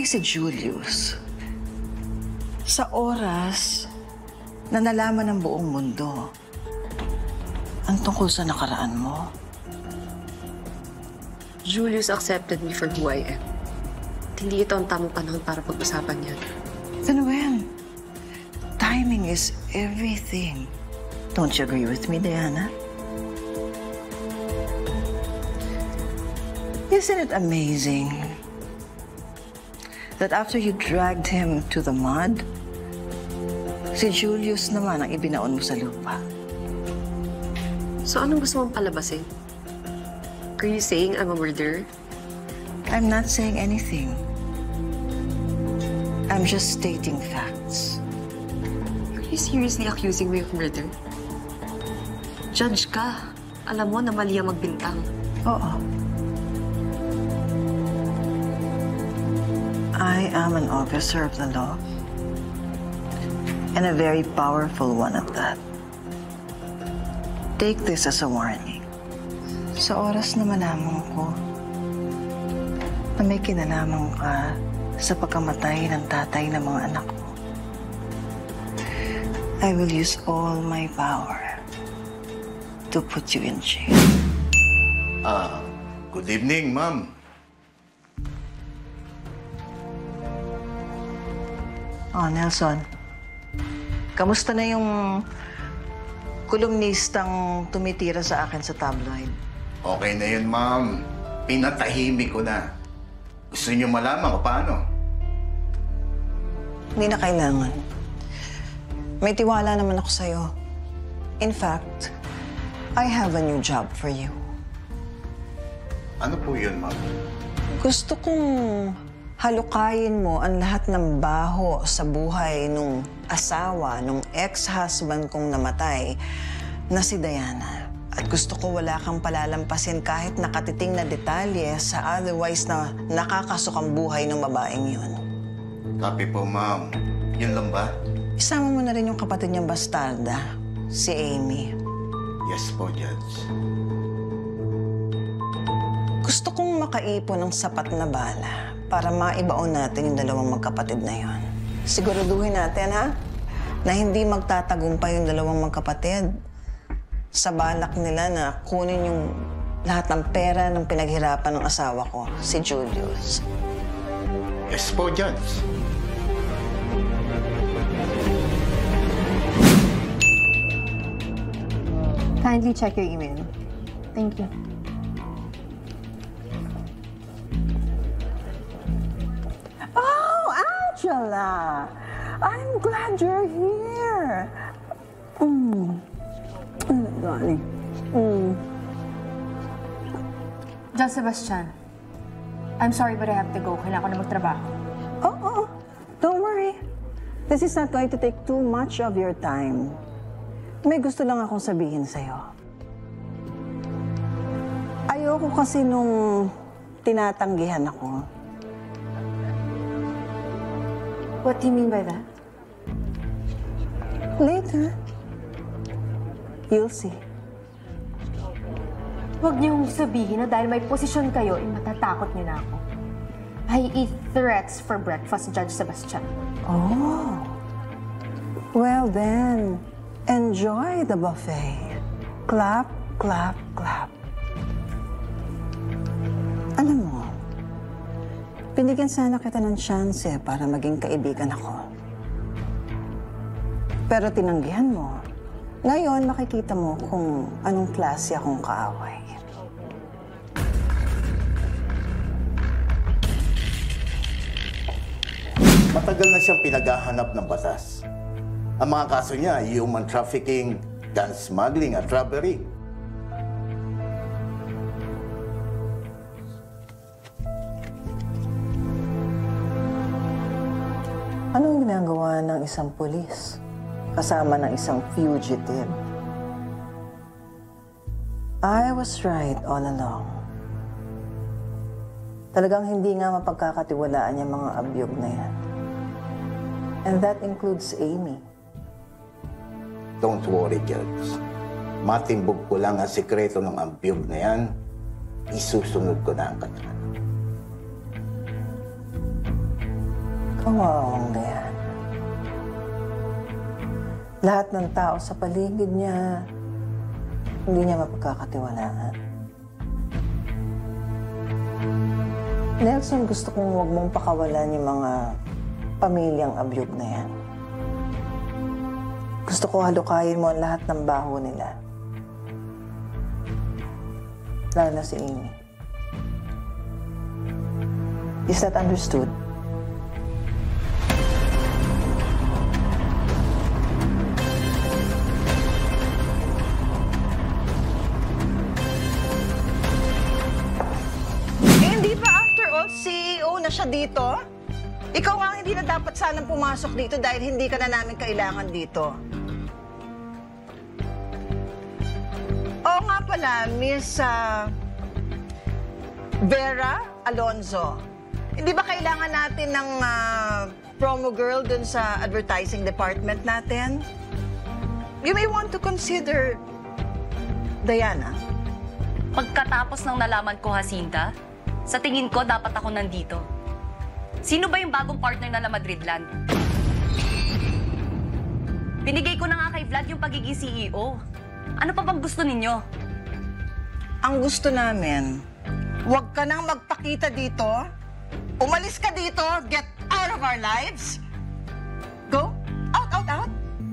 si Julius, sa oras na nalaman ng buong mundo ang tungkol sa nakaraan mo, Julius accepted me for who I am. Hindi ito ang tamang panahon para pag-usapan yan. Then when? Timing is everything. Don't you agree with me, Diana? Isn't it amazing that after you dragged him to the mud, si Julius naman ang ibinaon mo sa lupa? So anong gusto mong palabasin? Are you saying I'm a murderer? I'm not saying anything. I'm just stating facts. Are you seriously accusing me of murder? Judge ka. Alam mo na mali ang magbintang. Oo. I am an officer of the law. And a very powerful one at that. Take this as a warning. Sa oras na malaman ko na may kinalaman ka sa pagkamatay ng tatay ng mga anak ko, I will use all my power to put you in jail. Good evening, ma'am. Oh, Nelson. Kamusta na yung kolumnistang tumitira sa akin sa tabloid? Okay na yun, ma'am. Pinatahimik ko na. Gusto niyo malaman kung paano? Hindi na kailangan. May tiwala naman ako sa'yo. In fact, I have a new job for you. Ano po yun, ma'am? Gusto kong halukayin mo ang lahat ng baho sa buhay nung asawa, nung ex-husband kong namatay na si Diana. At gusto ko wala kang palalampasin kahit nakatiting na detalye sa otherwise na nakakasukang buhay ng babaeng yun. Copy po, ma'am. Yun lang ba? Isama mo na rin yung kapatid niyang bastarda, si Amy. Yes po, Judge. Gusto kong makaipon ng sapat na bala para maibaon natin yung dalawang magkapatid na yon. Siguraduhin natin, ha? Na hindi magtatagumpay yung dalawang magkapatid sa balak nila na kunin yung lahat ng pera ng pinaghirapan ng asawa ko, si Julius. Yes po, Judge. Kindly check your email. Thank you. Oh, Angela! I'm glad you're here. Darling. John Sebastian, I'm sorry but I have to go. Kailangan ko na magtrabaho. Oh, don't worry. This is not going to take too much of your time. May gusto lang akong sabihin sa'yo. Ayoko kasi nung tinatanggihan ako. What do you mean by that? Later, you'll see. Huwag niyong sabihin na dahil may posisyon kayo, matatakot niyo na ako. I eat threats for breakfast, Judge Sebastian. Oh. Well then, enjoy the buffet. Clap, clap, clap. Alam mo, binigyan sana kita ng chance para maging kaibigan ako. Pero tinanggihan mo. Ngayon, makikita mo kung anong klase akong kaaway. Matagal na siyang pinaghahanap ng batas. Ang mga kaso niya, human trafficking, gun smuggling at robbery. Anong ginagawa ng isang pulis kasama ng isang fugitive? I was right all along. Talagang hindi nga mapagkakatiwalaan yung mga abyog na yan. And that includes Amy. Don't worry, Judge. Matimbog ko lang ang sikreto ng abyog na yan. Isusunod ko na ang kanya. Kawawang Diana. Lahat ng tao sa paligid niya, hindi niya mapagkakatiwalaan. Nelson, gusto kong huwag mong pakawalan yung mga pamilyang abyog na yan. Gusto ko halukayin mo ang lahat ng baho nila. Lalo na si Amy. Is that understood? Hindi ba after all, CEO na siya dito? Ikaw nga hindi na dapat sanang pumasok dito dahil hindi ka na namin kailangan dito. Oo nga pala, Miss Vera Alonzo. Hindi ba kailangan natin ng promo girl dun sa advertising department natin? You may want to consider Diana. Pagkatapos ng nalaman ko, Jacinta, sa tingin ko, dapat ako nandito. Sino ba yung bagong partner na La Madridland? Binigay ko na nga kay Vlad yung pagiging CEO. Ano pa bang gusto ninyo? Ang gusto namin, huwag ka nang magpakita dito. Umalis ka dito. Get out of our lives. Go. Out, out, out.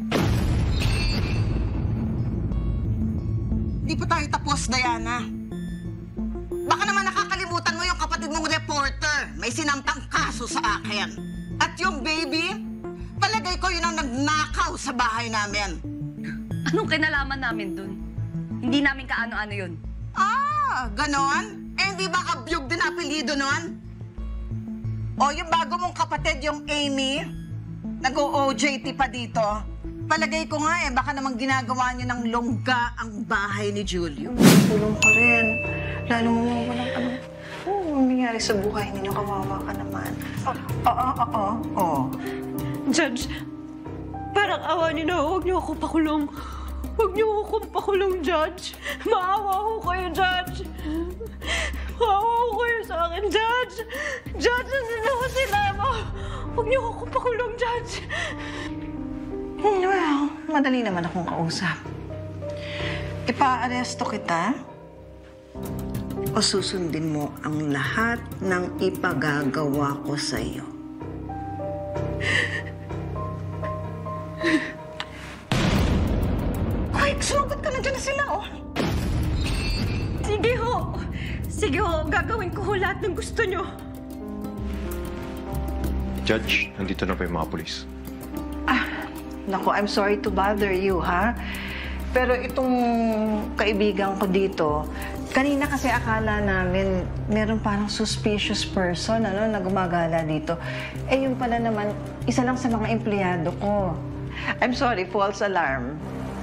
Hindi pa tayo tapos, Diana. Baka naman nakakalimutan mo yung kapatid mong reporter. May sinampang kaso sa akin. At yung baby, palagay ko yun ang nagnakaw sa bahay namin. Anong kinalaman namin dun? Hindi namin kaano-ano yun. Ah, ganon? Eh, hindi ba kabyog din apelido nun? O, yung bago mong kapatid, yung Amy, nag-o-OJT pa dito. Palagay ko nga baka namang ginagawa niyo ng longga ang bahay ni Julio. Tulong ka rin. Lalo mo walang nangyayari sa buhay ninyo, kawawa ka naman. Oo. Judge, parang awa niyo na, huwag niyo ako pakulong. Huwag niyo akong pakulong, Judge. Maawa ko kayo, Judge. Maawa ko kayo sa akin, Judge. Judge, nandun ako sila mo. Huwag niyo akong pakulong, Judge. Well, madali naman akong kausap. Ipa-aresto kita o susundin mo ang lahat ng ipagagawa ko sa iyo. Ay, sumagot ka na dyan na sila, oh. Sige ho. Sige ho, gagawin ko ho lahat ng gusto niyo. Judge, nandito na pa yung mga polis. Naku, I'm sorry to bother you, ha? Pero itong kaibigan ko dito, kanina kasi akala namin meron parang suspicious person, na gumagala dito. Eh, yun pala naman, isa lang sa mga empleyado ko. I'm sorry, false alarm.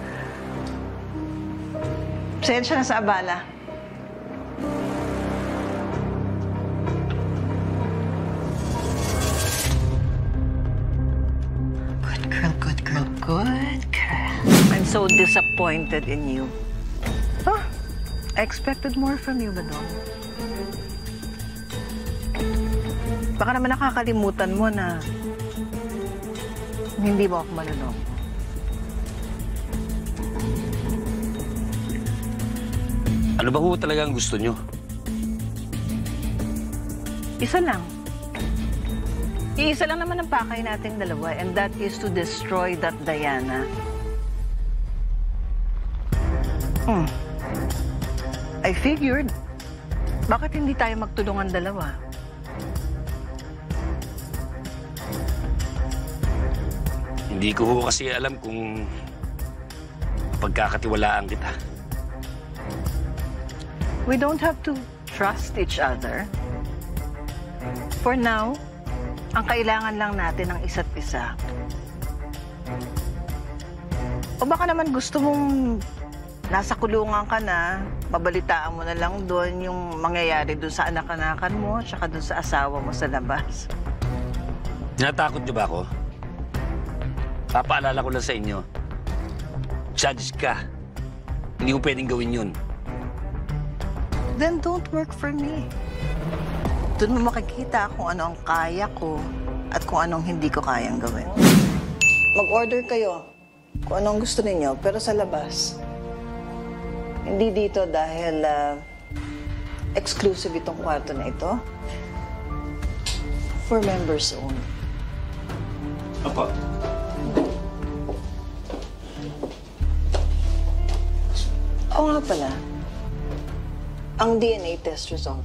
Pasensya na sa abala. Good girl. I'm so disappointed in you. Oh, I expected more from you, Badong. Baka naman nakakalimutan mo na hindi mo ako malulong. Ano ba ho talagang gusto nyo? Isa lang. Iisa lang naman ang pakay nating dalawa, and that is to destroy that Diana. I figured, bakit hindi tayo magtulungan dalawa? Hindi ko ho kasi alam kung pagkakatiwalaan kita. We don't have to trust each other. For now, ang kailangan lang natin ng isa't isa. O baka naman gusto mong nasa kulungan ka na, babalitaan mo na lang doon yung mangyayari doon sa anak-anakan mo, tsaka doon sa asawa mo sa labas. Natakot niyo ba ako? Papaalala ko lang sa inyo. Judge ka. Hindi ko pwedeng gawin yun. Then don't work for me. Doon mo makikita kung ano ang kaya ko at kung anong hindi ko kayang gawin. Mag-order kayo kung anong gusto ninyo, pero sa labas. Hindi dito dahil exclusive itong kwarto na ito. For members only. Apa? Oo nga pala. Ang DNA test result.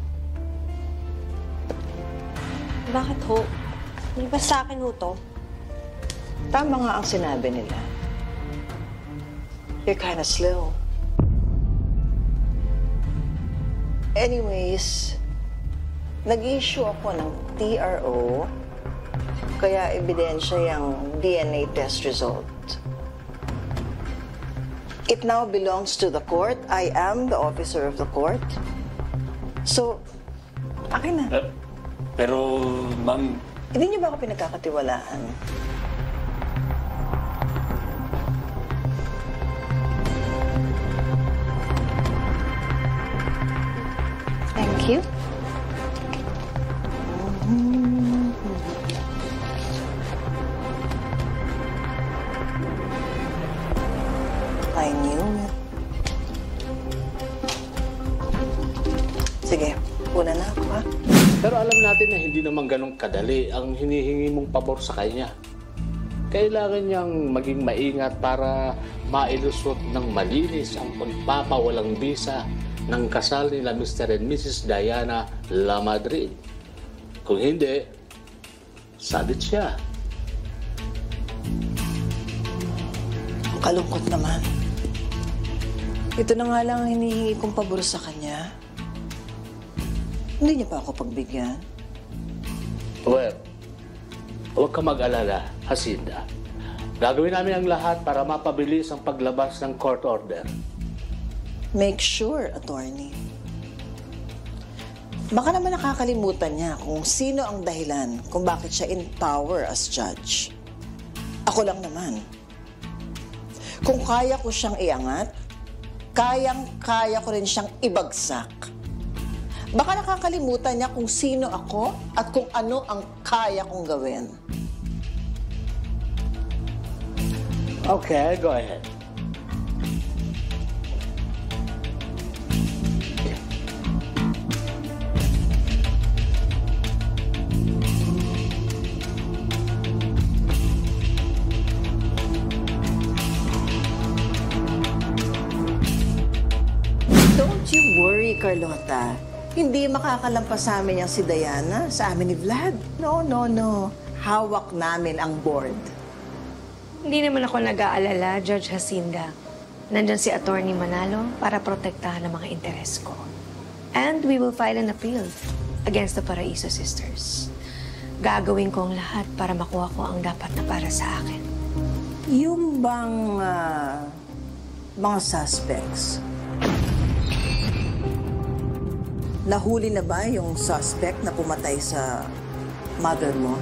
Bakit ho? Hindi ba sa akin ho to? Tama nga ang sinabi nila. You're kind of slow. Anyways, nag-issue ako ng TRO, kaya ebidensya yung DNA test result. It now belongs to the court. I am the officer of the court. So, akin na. Pero, ma'am... Hindi niyo ba ako pinagkakatiwalaan? Thank you. I knew it. Sige, una na ako, ha? Pero alam natin na hindi naman ganun kadali ang hinihingi mong pabor sa kanya. Kailangan niyang maging maingat para mailusot ng malinis ang pagpapawalang bisa ng kasal nila Mr. and Mrs. Diana Lamadrid. Kung hindi, sabit siya. Ang kalungkot naman. Ito na nga lang ang hinihingi kong pabor sa kanya. Hindi niya pa ako pagbigyan. Well, huwag ka mag-alala, Jacinda. Gagawin namin ang lahat para mapabilis ang paglabas ng court order. Make sure, attorney. Baka naman nakakalimutan niya kung sino ang dahilan kung bakit siya in power as judge. Ako lang naman. Kung kaya ko siyang iangat, kayang-kaya ko rin siyang ibagsak. Baka nakakalimutan niya kung sino ako at kung ano ang kaya kong gawin. Okay, go ahead. Don't you worry, Carlota. Hindi makakalampas sa amin yung si Diana, sa amin ni Vlad. No. Hawak namin ang board. Hindi naman ako nag-aalala, Judge Jacinda. Nandyan si Attorney Manalo para protektahan ang mga interes ko. And we will file an appeal against the Paraiso sisters. Gagawin ko ang lahat para makuha ko ang dapat na para sa akin. Yung bang mga suspects, nahuli na ba yung suspect na pumatay sa mother mo?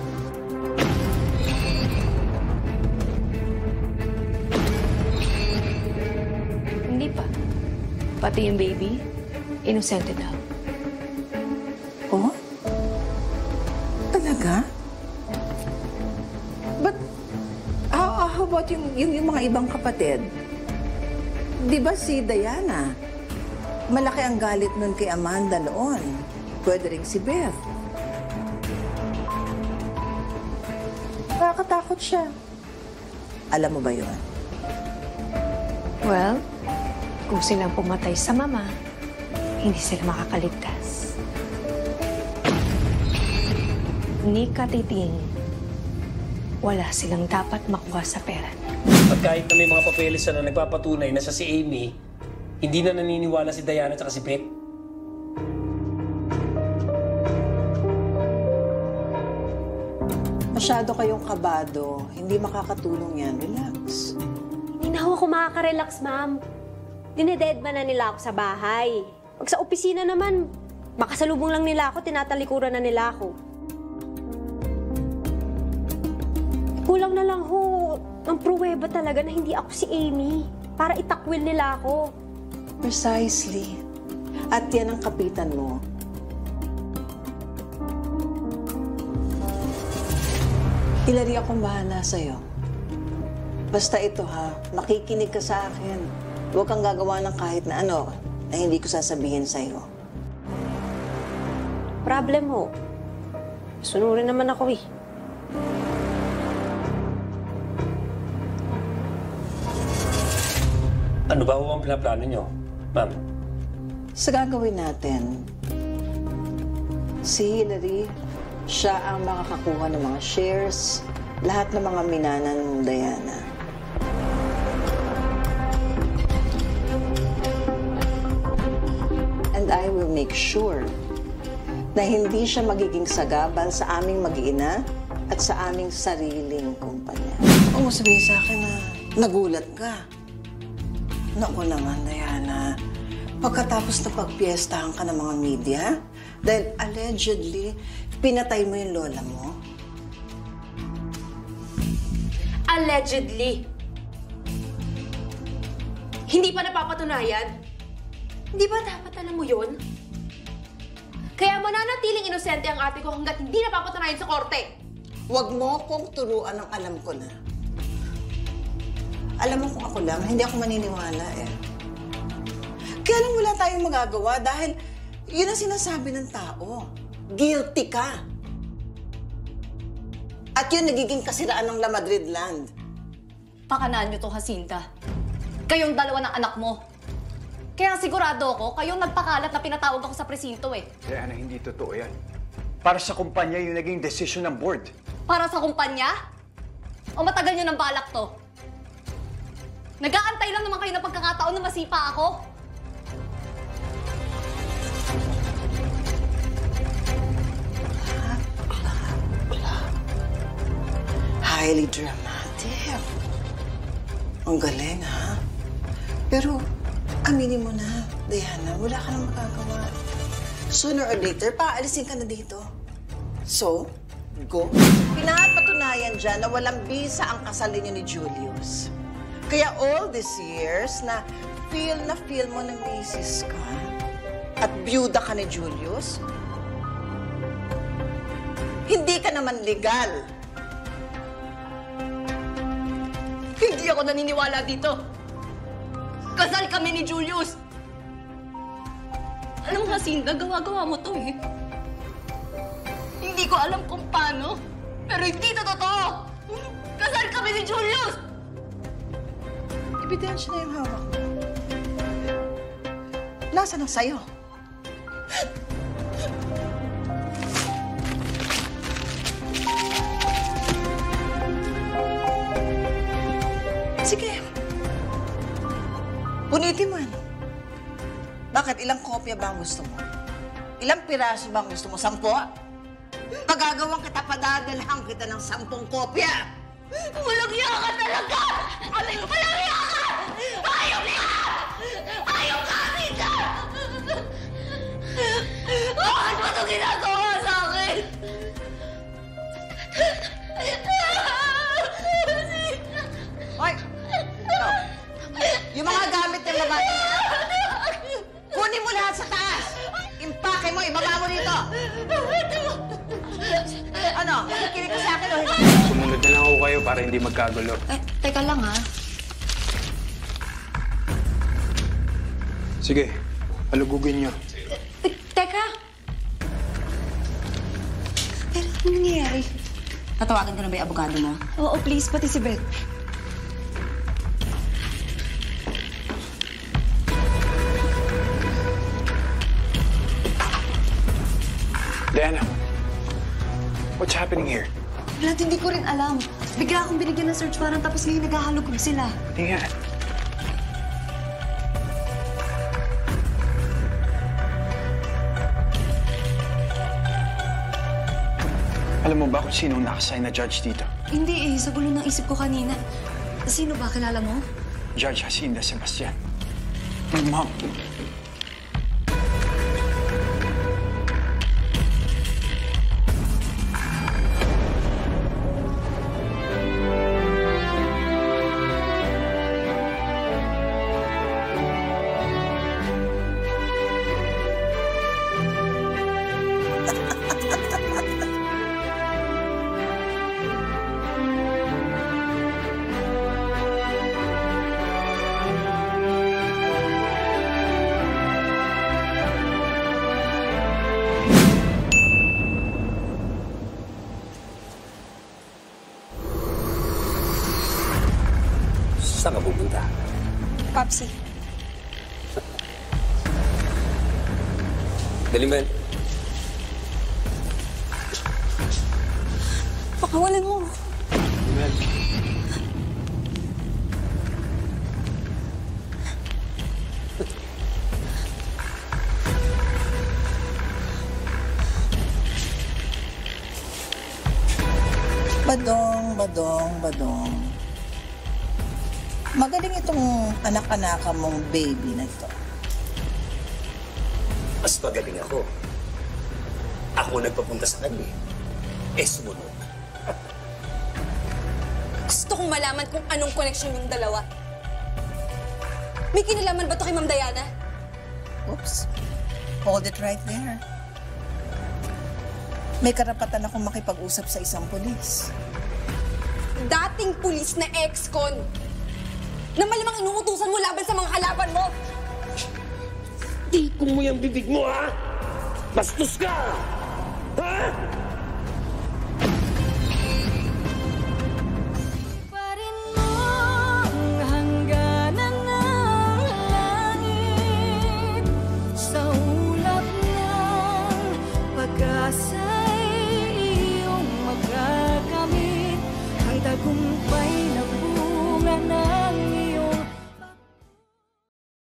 Hindi pa. Pati yung baby, inosente daw. Oh? Talaga? But, how about yung mga ibang kapatid? Di ba si Diana? Malaki ang galit nun kay Amanda noon. Pwede rin si Beth. Nakakatakot siya. Alam mo ba yun? Well, kung silang pumatay sa mama, hindi sila makakaligtas. Ni Katiting, wala silang dapat makuha sa pera niya. At kahit na may mga papeles na nagpapatunay na siya si Amy, hindi na naniniwala si Diana at si Beth. Masyado kayong kabado. Hindi makakatulong yan. Relax. Hindi na ako makaka-relax, ma'am. Dinededman na nila ako sa bahay. Pag sa opisina naman, makasalubong lang nila ako, tinatalikuran na nila ako. Kulang na lang ho ang pruweba talaga na hindi ako si Amy para itakwil nila ako. Precisely. At yan ang kapitan mo. Hilary, akong bahala sa'yo. Basta ito ha, makikinig ka sa akin. Huwag kang gagawa ng kahit na ano na hindi ko sasabihin sa'yo. Problem mo. Sunurin naman ako eh. Ano ba ang pinaplano nyo, ma'am? Sa gagawin natin, si Hilary, siya ang makakakuha ng mga shares, lahat ng mga minanan ng Diana. And I will make sure na hindi siya magiging sagabal sa aming mag-iina at sa aming sariling kumpanya. Huwag mo sabihin sa akin na nagulat ka. Naku naman, Diana. Pagkatapos na pagpiestahan ka ng mga media, dahil allegedly, pinatay mo yung lola mo. Allegedly. Hindi pa napapatunayan? Hindi ba dapat alam mo yun? Kaya mananatiling inosente ang ate ko hanggat hindi napapatunayan sa korte. Huwag mo kong turuan ng alam ko na. Alam mo kung ako lang, hindi ako maniniwala eh. Kaya lang wala tayong magagawa dahil yun ang sinasabi ng tao. Guilty ka. At yun nagiging kasiraan ng La Madrid land. Pakanaan niyo to, Jacinta. Kayong dalawa ng anak mo. Kaya sigurado ako, kayong nagpakalat na pinatawag ako sa presinto eh. Diana, hindi totoo yan. Para sa kumpanya yung naging desisyon ng board. Para sa kumpanya? O matagal niyo ng balak to? Nag-aantay lang naman kayo ng pagkakataon na masipa ako? Highly dramatic. Ang galing, ha? Pero, aminin mo na, Diana, wala ka nang magagawa. Sooner or later, paalisin ka na dito. So, go. Pinapatunayan dyan na walang bisa ang kasal ninyo ni Julius. Kaya all these years na feel mo na misis ka at byuda ka ni Julius, hindi ka naman legal. Hindi ako naniniwala dito. Kasal kami ni Julius. Alam mo, Jacinta, gawa-gawa mo to eh. Hindi ko alam kung paano, pero hindi to totoo. Kasal kami ni Julius! Ebidensya na yung hawak mo. Nasa na sa'yo? Sige. Punitin mo yan. Bakit? Ilang kopya ba ang gusto mo? Ilang piraso ba ang gusto mo? 10? Pagagawang kita, padadalhan kita ng 10 kopya. Walang iya ka talaga! Walang iya ka! Ayaw niya! Ayaw ka, Rita! Bakit mo ito ginagawa sa akin? Hoy! Yung mga gamit ng babae, kunin mo lahat sa taas! Impake mo, ibaba mo dito! Ano? Makikinig ka sa akin o hindi? Sumunod na lang ako kayo para hindi magkagulo. Teka lang ha. Sige, alugugin niyo. Teka! Pero ano nangyayari? Tatawagan ko na ba yung abogado mo? Oo, please. Pati si Beth. Diana, what's happening here? Vlad, hindi ko rin alam. Bigla akong binigyan ng search warrant tapos ngayon naghahalugog sila. Hindi nga. Alam mo ba kung sino ang nakasign na judge dito? Hindi eh. Sa gulo ng isip ko kanina. Sino ba? Kilala mo? Judge Jacinda Sebastian. My mom. Saan ka pupunta? Popsi. Daliman. Pakawalan mo. Daliman. Badong. Magaling itong anak-anaka mong baby na ito. Mas magaling ako. Ako nagpapunta sa kanya. Sumunod. Gusto kong malaman kung anong koneksyon yung dalawa. May kinalaman ba ito kay Ma'am Diana? Oops. Hold it right there. May karapatan akong makipag-usap sa isang pulis. Dating pulis na ex-con na malamang inuutusan mo laban sa mga kalaban mo. Tipong mo yung bibig mo, ha? Bastos ka! Ha?